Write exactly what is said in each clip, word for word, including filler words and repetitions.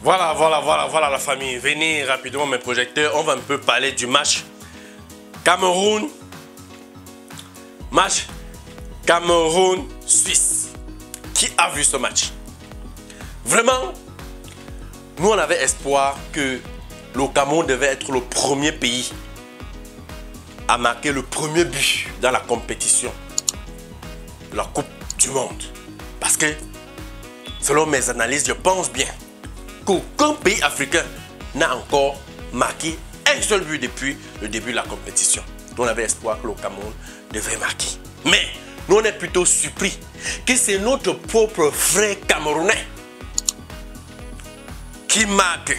Voilà, voilà, voilà, voilà la famille. Venez rapidement mes projecteurs. On va un peu parler du match Cameroun. Match Cameroun-Suisse. Qui a vu ce match? Vraiment, nous on avait espoir que le Cameroun devait être le premier pays à marquer le premier but dans la compétition de la Coupe du Monde. Parce que, selon mes analyses, je pense bien qu'aucun pays africain n'a encore marqué un seul but depuis le début de la compétition. Nous on avait espoir que le Cameroun devait marquer. Mais nous on est plutôt surpris que c'est notre propre frère camerounais qui marque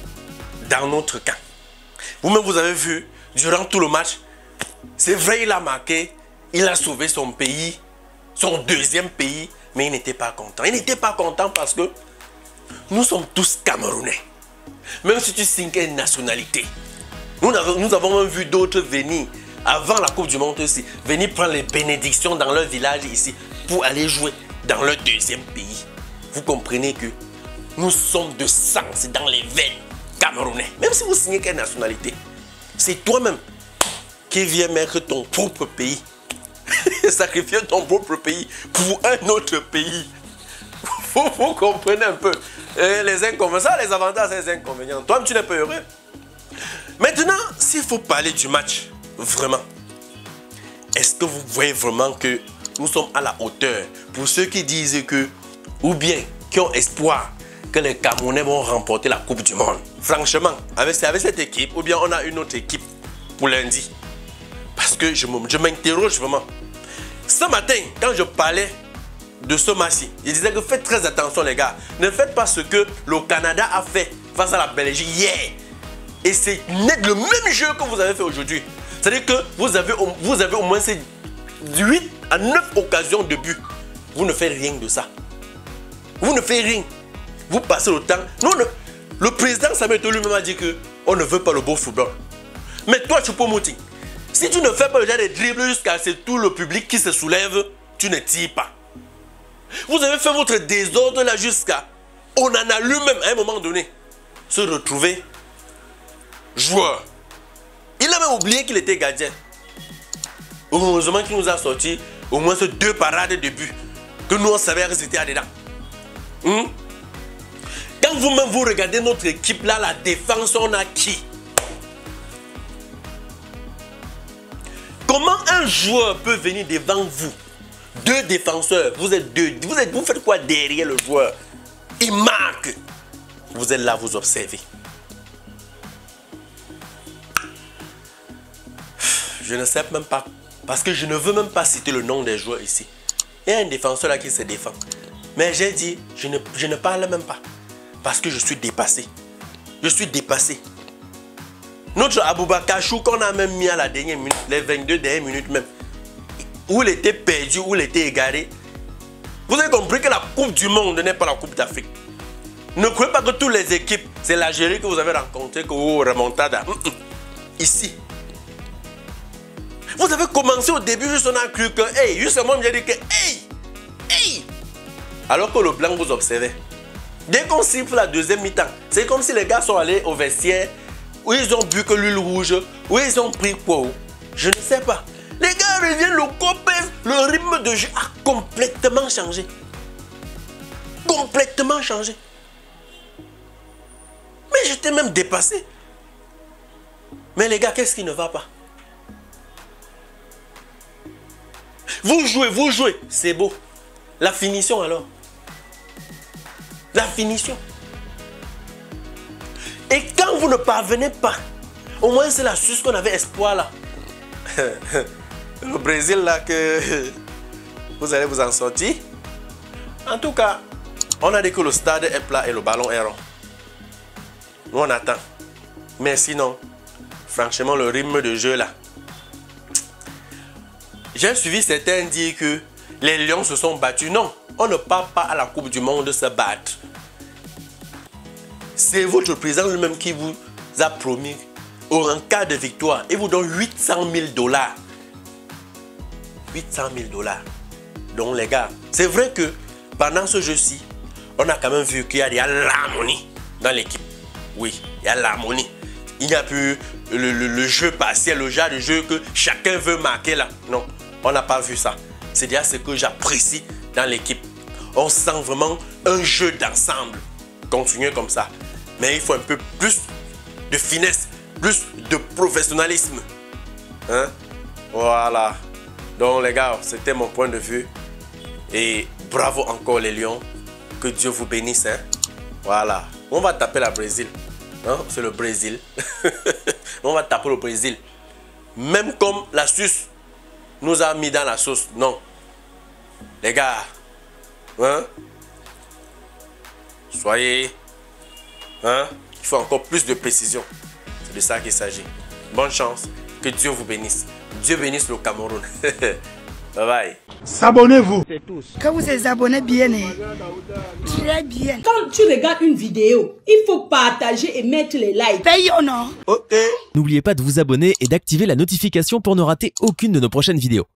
dans notre camp. Vous-même vous avez vu, durant tout le match, c'est vrai il a marqué, il a sauvé son pays, son deuxième pays, mais il n'était pas content. Il n'était pas content parce que nous sommes tous Camerounais. Même si tu signes une nationalité. Nous avons, nous avons même vu d'autres venir avant la Coupe du Monde aussi, venir prendre les bénédictions dans leur village ici pour aller jouer dans leur deuxième pays. Vous comprenez que nous sommes de sang, c'est dans les veines camerounais. Même si vous signez quelle nationalité, c'est toi-même qui viens mettre ton propre pays, sacrifier ton propre pays pour un autre pays. Vous, vous comprenez un peu et les inconvénients, ça, les avantages et les inconvénients. Toi-même, tu n'es pas heureux. Maintenant, s'il faut parler du match, vraiment, est-ce que vous voyez vraiment que nous sommes à la hauteur? Pour ceux qui disent que, ou bien qui ont espoir que les Camerounais vont remporter la Coupe du Monde. Franchement, avec, avec cette équipe, ou bien on a une autre équipe pour lundi. Parce que je m'interroge vraiment. Ce matin, quand je parlais de ce match-ci, je disais que faites très attention les gars. Ne faites pas ce que le Canada a fait face à la Belgique hier. Et c'est le même jeu que vous avez fait aujourd'hui. C'est-à-dire que vous avez, vous avez au moins ces huit à neuf occasions de but. Vous ne faites rien de ça. Vous ne faites rien. Vous passez le temps. Non, le, le président Samuel Eto'o lui-même a dit qu'on ne veut pas le beau football. Mais toi, Choupo-Moting, si tu ne fais pas le genre de dribble jusqu'à ce tout le public qui se soulève, tu ne tires pas. Vous avez fait votre désordre là jusqu'à... On en a lui-même à un moment donné se retrouver joueur. Il a même oublié qu'il était gardien. Heureusement qu'il nous a sorti au moins ces deux parades de but que nous on savait que c'était dedans. Hum? Quand vous-même vous regardez notre équipe là, la défense, on a qui? Comment un joueur peut venir devant vous? Deux défenseurs, vous êtes deux. Vous, êtes, vous faites quoi derrière le joueur? Il marque. Vous êtes là, vous observez. Je ne sais même pas. Parce que je ne veux même pas citer le nom des joueurs ici. Il y a un défenseur là qui se défend. Mais j'ai dit, je ne, je ne parle même pas. Parce que je suis dépassé. Je suis dépassé. Notre Aboubakar Chou qu'on a même mis à la dernière minute, les vingt-deux dernières minutes même, où il était perdu, où il était égaré. Vous avez compris que la Coupe du Monde n'est pas la Coupe d'Afrique. Ne croyez pas que toutes les équipes, c'est l'Algérie que vous avez rencontré, que vous remontez ici. Vous avez commencé au début, juste on a cru que, hey, juste moi, je dit que, hey, hey. Alors que le blanc vous observait. Dès qu'on siffle la deuxième mi-temps, c'est comme si les gars sont allés au vestiaire, où ils ont bu que l'huile rouge, où ils ont pris quoi? Je ne sais pas. Les gars reviennent, le copès, le rythme de jeu a complètement changé. Complètement changé. Mais j'étais même dépassé. Mais les gars, qu'est-ce qui ne va pas? Vous jouez, vous jouez, c'est beau. La finition alors. La finition. Et quand vous ne parvenez pas, au moins c'est la Suisse qu'on avait espoir là. Le Brésil là que vous allez vous en sortir. En tout cas, on a dit que le stade est plat et le ballon est rond. Nous on attend. Mais sinon, franchement le rythme de jeu là. J'ai suivi certains dire que les Lions se sont battus. Non, on ne part pas à la Coupe du Monde se battre. C'est votre président lui-même qui vous a promis, en cas de victoire, il vous donne huit cent mille dollars. huit cent mille dollars. Donc les gars, c'est vrai que pendant ce jeu-ci, on a quand même vu qu'il y a des harmonies dans dans l'équipe. Oui, il y a l'harmonie. Il n'y a plus le, le, le jeu partiel, le genre de jeu que chacun veut marquer là. Non, on n'a pas vu ça. C'est déjà ce que j'apprécie dans l'équipe. On sent vraiment un jeu d'ensemble. Continuez comme ça. Mais il faut un peu plus de finesse, plus de professionnalisme. Hein? Voilà. Donc les gars, c'était mon point de vue. Et bravo encore les Lions. Que Dieu vous bénisse. Hein? Voilà. On va taper la Brésil. Hein? C'est le Brésil. On va taper le Brésil. Même comme la Suisse nous a mis dans la sauce. Non. Les gars. Hein? Soyez. Hein? Il faut encore plus de précision. C'est de ça qu'il s'agit. Bonne chance. Que Dieu vous bénisse. Dieu bénisse le Cameroun. Bye bye. S'abonnez-vous. Quand vous êtes abonné bien, très bien. Quand tu regardes une vidéo, il faut partager et mettre les likes. Paye ou non? Ok. N'oubliez pas de vous abonner et d'activer la notification pour ne rater aucune de nos prochaines vidéos.